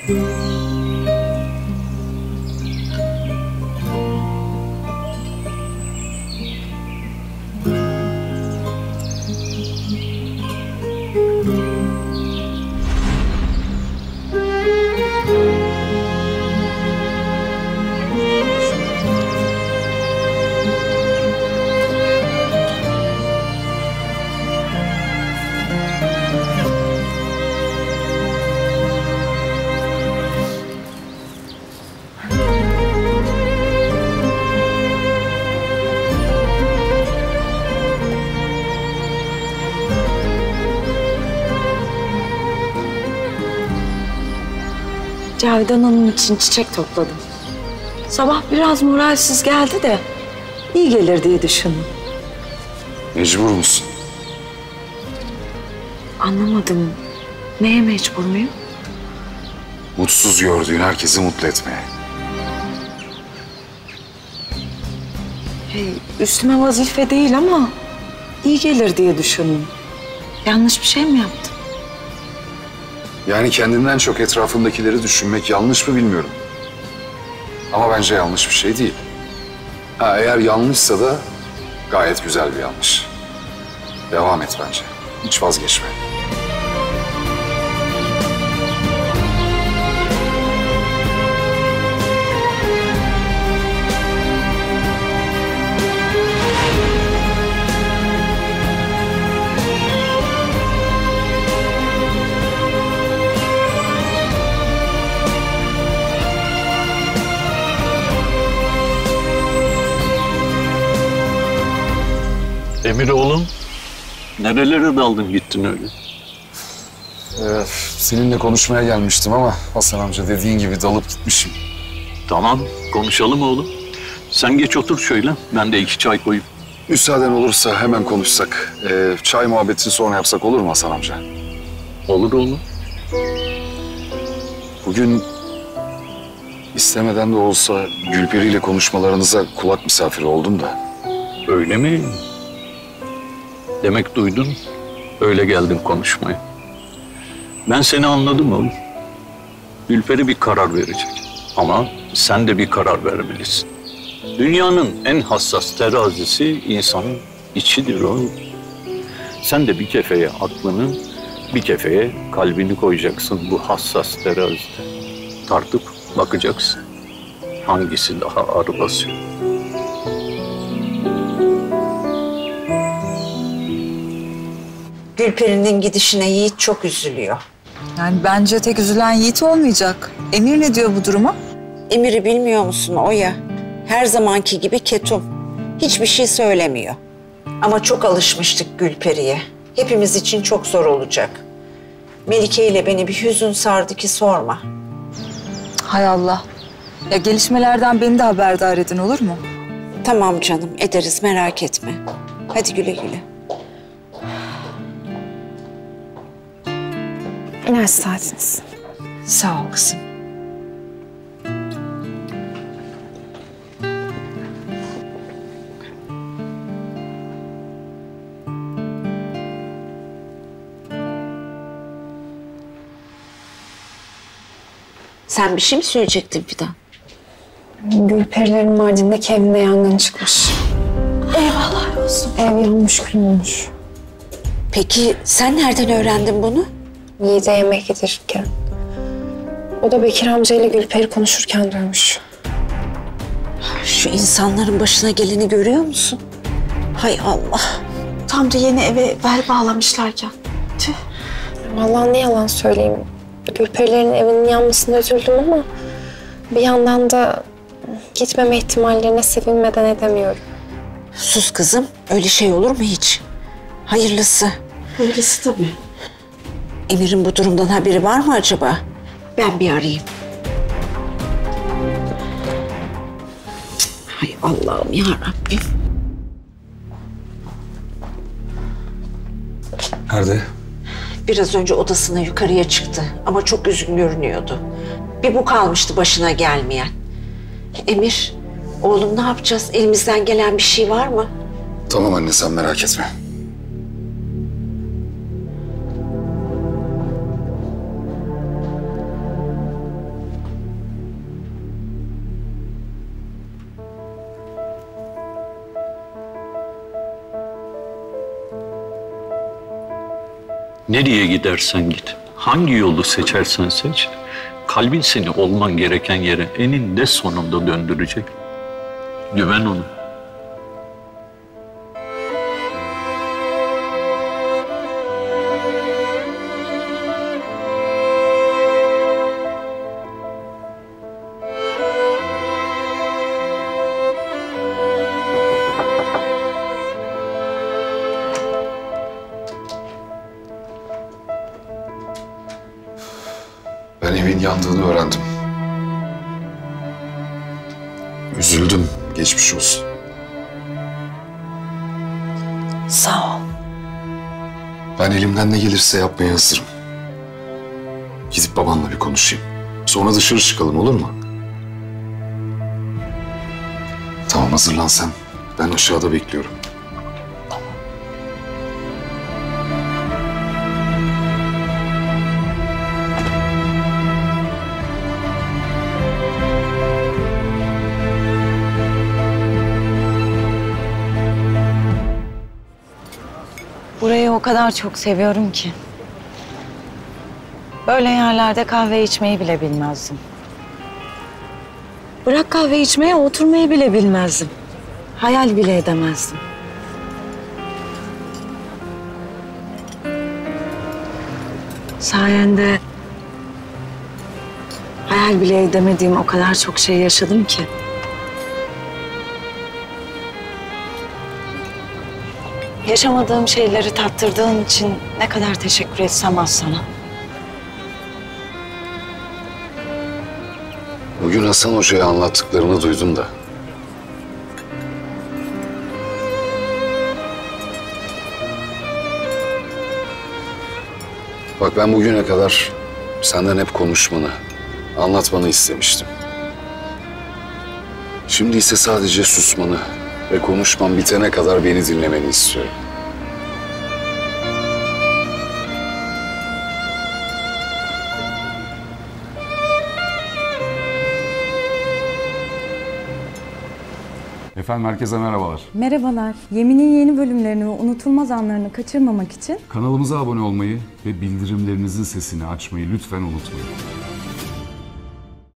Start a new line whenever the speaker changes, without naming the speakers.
Cavidan Hanım için çiçek topladım. Sabah biraz moralsiz geldi de iyi gelir diye düşündüm.
Mecbur musun?
Anlamadım. Neye mecbur muyum?
Mutsuz gördüğün herkesi mutlu etmeye.
Üstüme vazife değil ama iyi gelir diye düşündüm. Yanlış bir şey mi yaptım?
Yani kendinden çok etrafındakileri düşünmek yanlış mı bilmiyorum. Ama bence yanlış bir şey değil. Eğer yanlışsa da gayet güzel bir yanlış. Devam et bence. Hiç vazgeçme.
Emir oğlum, nerelere daldın gittin öyle?
Seninle konuşmaya gelmiştim ama Hasan amca dediğin gibi dalıp gitmişim.
Tamam, konuşalım oğlum. Sen geç otur şöyle, ben de 2 çay koyayım.
Müsaaden olursa hemen konuşsak. Çay muhabbetini sonra yapsak olur mu Hasan amca?
Olur oğlum.
Bugün istemeden de olsa Gülperi ile konuşmalarınıza kulak misafiri oldum da.
Öyle mi? Demek duydun, öyle geldim konuşmaya. Ben seni anladım oğlum. Gülperi bir karar verecek. Ama sen de bir karar vermelisin. Dünyanın en hassas terazisi insanın içidir oğlum. Sen de bir kefeye aklını, bir kefeye kalbini koyacaksın bu hassas terazide. Tartıp bakacaksın. Hangisi daha ağır basıyor?
Gülperi'nin gidişine Yiğit çok üzülüyor.
Yani bence tek üzülen Yiğit olmayacak. Emir ne diyor bu duruma?
Emir'i bilmiyor musun o ya? Her zamanki gibi ketum. Hiçbir şey söylemiyor. Ama çok alışmıştık Gülperi'ye. Hepimiz için çok zor olacak. Melike ile beni bir hüzün sardı ki sorma.
Hay Allah. Ya gelişmelerden beni de haberdar edin olur mu?
Tamam canım, ederiz merak etme. Hadi güle güle.
İlaç saatiniz.
Sağ ol kızım. Sen bir şey mi söyleyecektin Fidan?
Gülperilerin Mardin'deki evinde yangın çıkmış.
Eyvallah olsun.
Ev yanmış, kül olmuş.
Peki sen nereden öğrendin bunu?
Yiğit'e yemek yedirirken. O da Bekir amcayla Gülperi konuşurken duymuş.
Şu insanların başına geleni görüyor musun? Hay Allah.
Tam da yeni eve bel bağlamışlarken. Tüh.
Vallahi ne yalan söyleyeyim. Gülperilerin evinin yanmasına üzüldüm ama bir yandan da gitmeme ihtimallerine sevinmeden edemiyorum.
Sus kızım. Öyle şey olur mu hiç? Hayırlısı.
Hayırlısı tabii.
Emir'in bu durumdan haberi var mı acaba? Ben bir arayayım. Hay Allah'ım ya Rabbim.
Nerede?
Biraz önce odasına yukarıya çıktı ama çok üzgün görünüyordu. Bir bu kalmıştı başına gelmeyen. Emir, oğlum ne yapacağız? Elimizden gelen bir şey var mı?
Tamam anne sen merak etme.
Nereye gidersen git, hangi yolu seçersen seç, kalbin seni olman gereken yere eninde sonunda döndürecek. Güven ona.
Ben evin yandığını öğrendim. Üzüldüm. Geçmiş olsun.
Sağ ol.
Ben elimden ne gelirse yapmaya hazırım. Gidip babanla bir konuşayım. Sonra dışarı çıkalım, olur mu? Tamam, hazırlan sen. Ben aşağıda bekliyorum.
Burayı o kadar çok seviyorum ki. Böyle yerlerde kahve içmeyi bile bilmezdim. Bırak kahve içmeye, oturmayı bile bilmezdim. Hayal bile edemezdim. Sayende hayal bile edemediğim o kadar çok şey yaşadım ki. Yaşamadığım şeyleri tattırdığın için ne kadar teşekkür etsem az sana.
Bugün Hasan Hoca'ya anlattıklarını duydum da. Bak, ben bugüne kadar senden hep konuşmanı, anlatmanı istemiştim. Şimdi ise sadece susmanı ve konuşmam bitene kadar beni dinlemeni istiyorum.
Efendim, herkese merhabalar.
Merhabalar. Yemin'in yeni bölümlerini ve unutulmaz anlarını kaçırmamak için
Kanalımıza abone olmayı ve bildirimlerinizin sesini açmayı lütfen unutmayın.